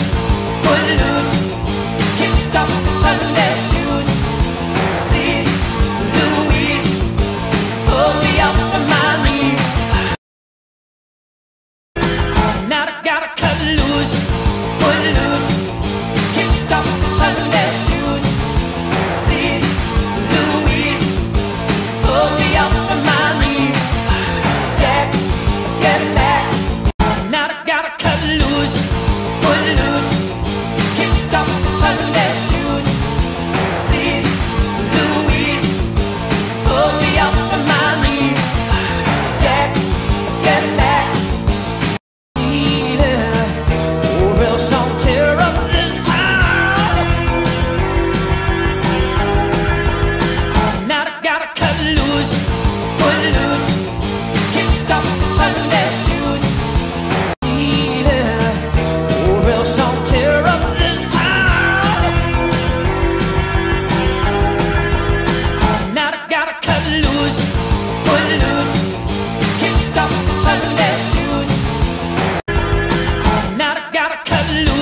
footloose, kicked off the Sunday shoes. Please, Louise, pull me up from my knees. Tonight I gotta cut loose, footloose, kicked off the Sunday shoes. Please, Louise, pull me up from my knees. Jack, get back. Tonight I gotta cut loose, footloose, kicked off the Sunday shoes. Please, Louise, pull me up from my knees. Jack, get back. Or else I'll tear up this town. Tonight I gotta cut loose, footloose, kicked off the Sunday shoes. Or else I'll tear up this town. Tonight I gotta cut loose, footloose, kicked off the Sunday shoes. Tonight I gotta cut loose.